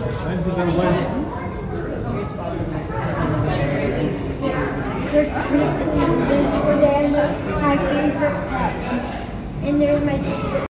When's the bell win? They're my favorite pet. And they're my favorite.